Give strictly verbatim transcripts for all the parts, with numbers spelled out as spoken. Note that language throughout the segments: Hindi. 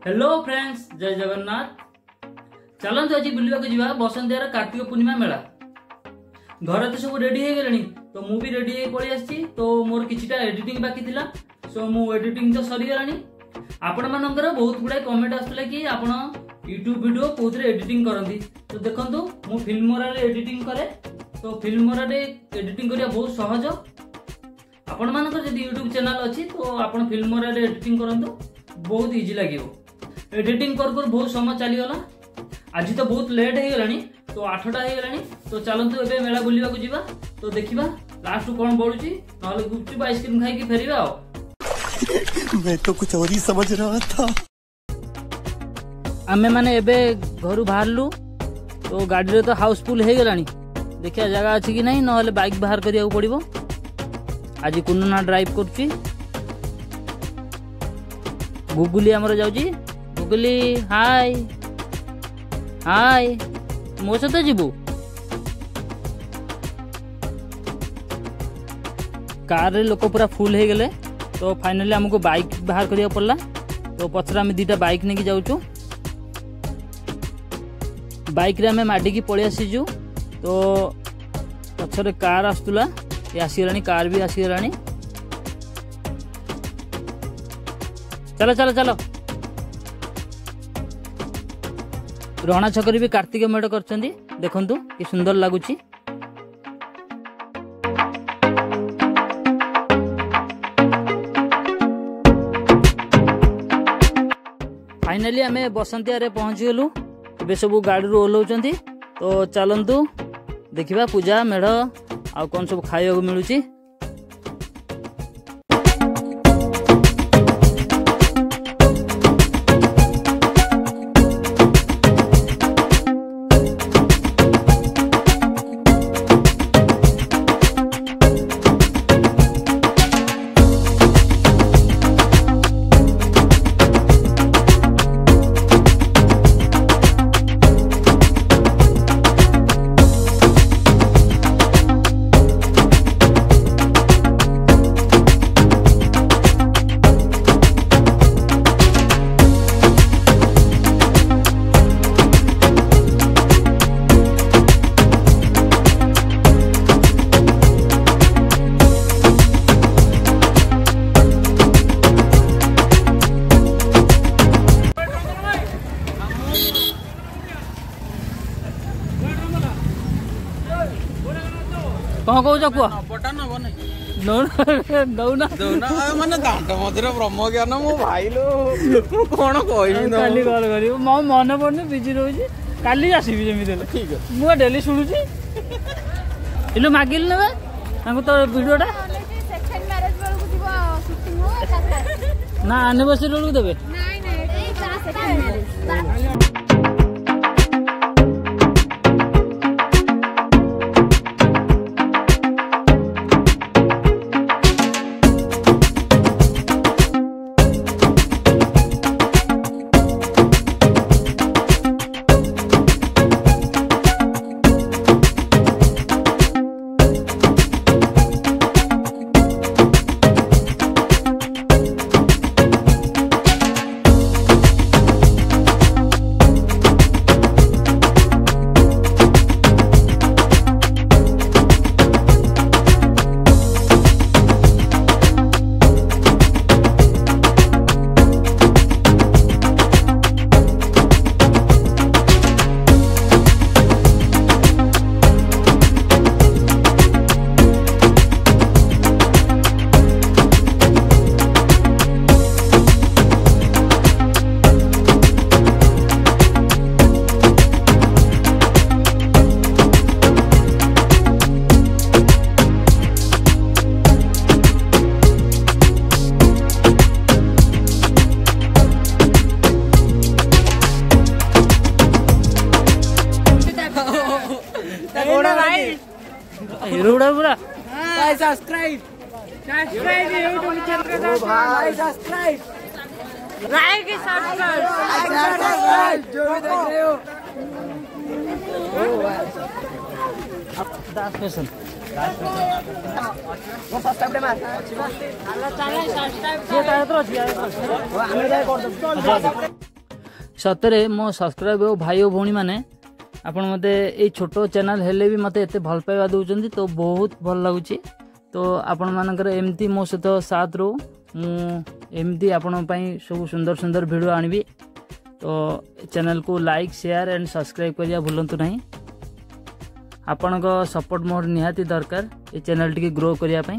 हेलो फ्रेंड्स, जय जगन्नाथ। चलते आज बुलवा को जीवा बसंतियार कार्तिक पूर्णिमा मेला। घर तो सब रेडी हो गले तो मु भी रेडी हो पड़ी आसी। तो मोर किछिटा एडिटिंग बाकी थिला, सो मु एडिटिंग तो सरी गलानी। आपण मानकर बहुत गुडा कमेंट आसला कि आपण यूट्यूब वीडियो कोथरे एडिटिंग करंती। तो देखंतु मु फिल्मोरा रे एडिटिंग करे। तो फिल्मोरा रे एडिटिंग करिया बहुत सहज। आपण मानकर जदी यूट्यूब चैनल अछि तो आपण फिल्मोरा रे एडिटिंग करंतु, बहुत इजी लागिवो। एडिटिंग कर कर बहुत समय चली गला। आज तो बहुत लेट हो गलानी, तो आठटा हो गलानी। तो चलतु एबे मेला बुलिबा को जीवा। तो देखिबा लास्ट कोन बळुची, नहले गुपचुप आइसक्रीम खाई के फेरिबा। मैं तो कुछ और ही समझ रहा था। आमे माने एबे घरु बाहरलु, तो गाड़ी रे तो हाउसफुल हो गलानी। देखिया जगह अछि कि नहीं, नहले बाइक बाहर करिया पड़िबो। आज कुन्ना ड्राइव करची, गुगुली हमर जाउची। गुगुली हाय हाय, मो सहित जीवु। कार रे लोक पूरा फुल हो गले, तो फाइनली हमको बाइक बाहर करिया पड़ला। तो पछरा में दीटा बाइक नेकी जाउछु। बाइक रे हमें माडी की पळे आसीजु। तो पछरे कार आस्तुला, ये आसीगलानी, कार भी आसीगलानी। चलो चलो चलो। रोहणा छकरी भी कार्तिक मेढ़ करछंदी, देखंतु कि सुंदर लागुची। फाइनली आमे बसंतिया रे पहुंची गलु। एबे सब गाड़ी रो ओलौचंदी। तो चलंतु देखिबा पूजा मेढ़ आ कोन सब खाइयो मिलुची। कौन कौच कुआ दौना माने दांत मधुर ब्रह्म ज्ञान मो भाई लो कौन कहबी काली कॉल करी मो मन पड़ने बिजी रहउची। काली आसीबी जेमी देले ठीक है। मु डेली सुनुची इलो मागिल नेबे हमको तो वीडियोटा सेकंड मैरिज बेल को दिबो शूटिंग हो ना एनिवर्सरी बेल को देबे। नहीं नहीं ए ता सेकंड मैरिज। हीरो उड़ा पूरा भाई सब्सक्राइब सब्सक्राइब यूट्यूब चैनल का भाई सब्सक्राइब लाइक सब्सक्राइब जो भी देख रहे हो। अब दास फैशन वो सब्सक्राइब मार चला सब्सक्राइब ये तारा तो अछि यार, वो हमें जाय कर दो। सतरे मो सब्सक्राइब हो भाई और भौणी मैंने आपण मते ये छोट चैनल हेले भी मते एते भल पाइबा दउचंदी तो बहुत भल लागुची। तो आपण मानकर एमती मो सहित साथ रो मु एमती आपण पई सब सुंदर सुंदर वीडियो आनिबी। तो चैनल को लाइक शेयर एंड सब्सक्राइब करिया भूलंतु नहीं। आपण को सपोर्ट मोर निहाती दरकार ये चैनल टी ग्रो करिया पई।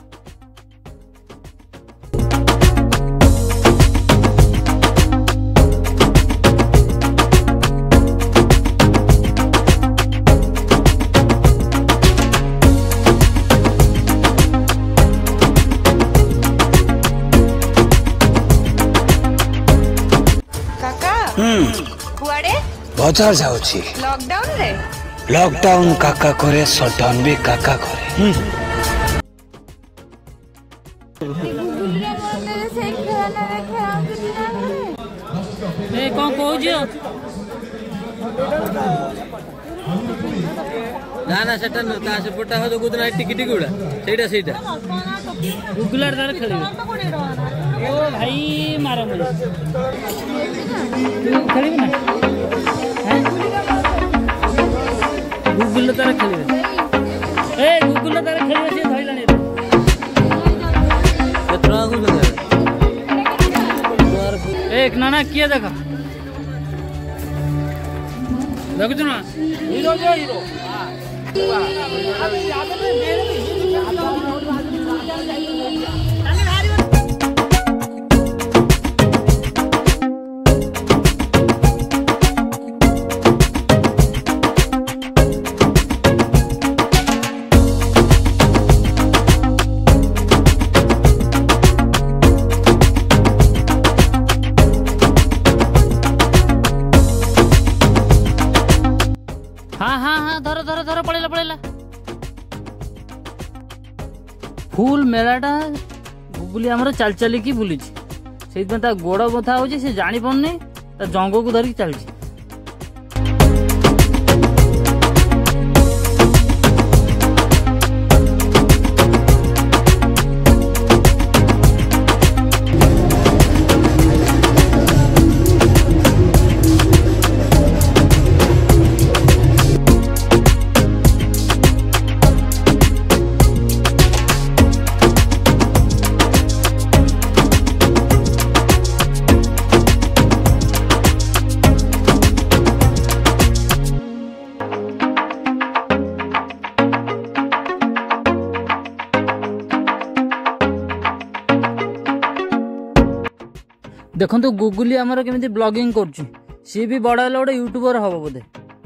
कुआड़े बजार जाउची लॉकडाउन रे लॉकडाउन काका करे शटडाउन भी काका करे। ଗୁଗୁଲିରେ ମତେ ସେଇ ଖେଳନାରେ ଖେଳନ୍ତି ନା ए कोन कहूजियो ना ना सेटा न ता से पटा हो गुदना टिकी टिकी उडा सेटा सेटा गुगुलर तार खेलिबे। ओ भाई मारा मुझे खेलिबे ना हैं गुगुल तार खेलिबे। ए गुगुल तार खेलिबे से धइलानी केतना गु लगे एक नाना किए देखा देखु ना हीरो जो हीरो हाँ हाँ हाँ धर धर धर पड़ेला पड़ेला फुल मेलाटा गुगुली आमर चाल चल की बुली से गोड़ बथा हो जानी पारनी जंग को धरिकी चलती। देखो तो गुगुली आमर केमिति ब्लॉगिंग करछि सी भी बड़ा हेले गोटे यूट्यूबर हबो बोधे।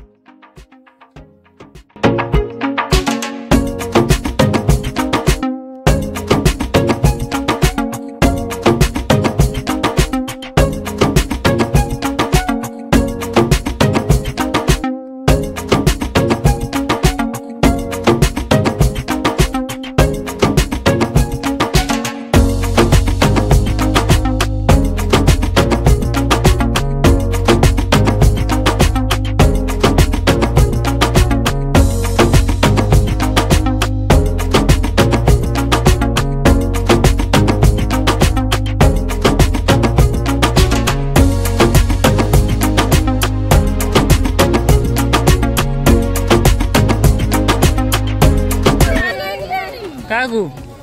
कागू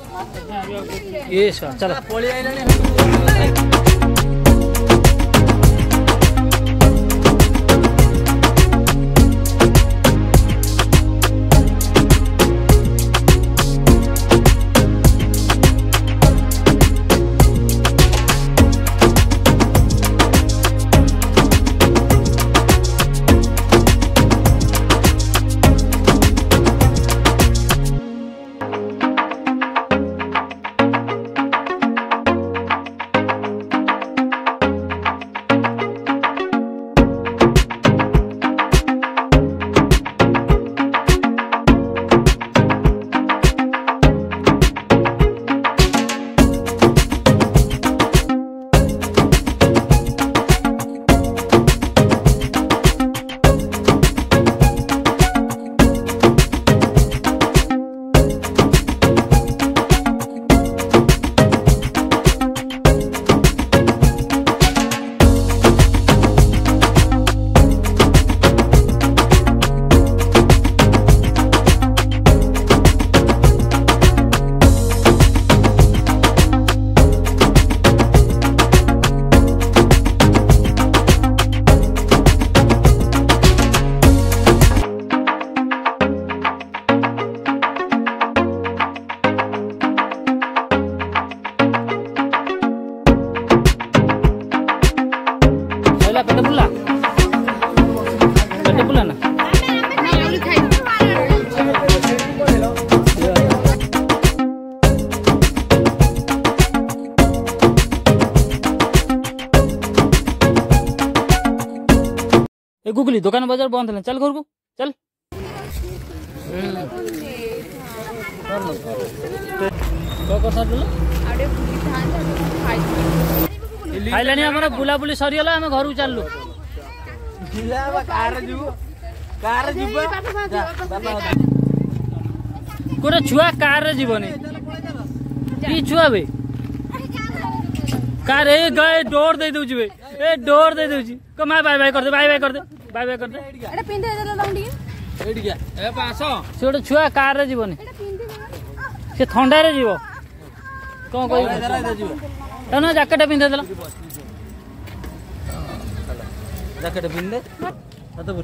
ये चलो पळी आइलानी। ହେଲା ପେଟ ପୁଲା ପେଟ ପୁଲା ନା ए गुगली दुकान बाजार बंद है चल घर को चल खाइलानी आम बुलाबुली सरीगला आम घर को चलु गोटे छुआ कार रे जीवनी कि छुआ बे कार ए गए door they दउची bay a door दे दउची कमा बाय बाय कर दे बाय बाय कर दे बाय बाय कर दे एटा पिंधे देलो लंडी एडी गया ए पासो से गोटे छुआ कार रे जीवनी एटा पिंधे से ठंडा रे जीव कौन कह ना जैकेट पिंधे देला जैकेट पिंधे हाथ पर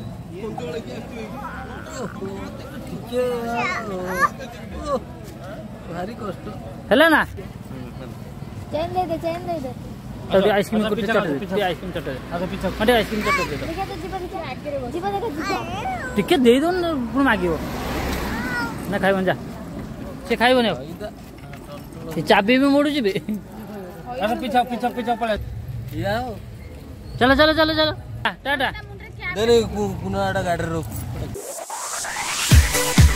भारी कष्ट हैला ना चैन दे दे चैन दे दे तब आइसक्रीम को चट दे ते आइसक्रीम चट दे आगे पीछे मटे आइसक्रीम चट दे देखा तो जीवन के आगे रे जीवन देखा जीवन टिके दे दो पुण मागियो ना खाइबन जा से खाइबन से चाबी भी मोड़ू जीबे अरे पीछा पीछा पीछा पड़े याओ चलो चलो चलो चलो टाटा दे रे कुनाडा गाड़ी रोक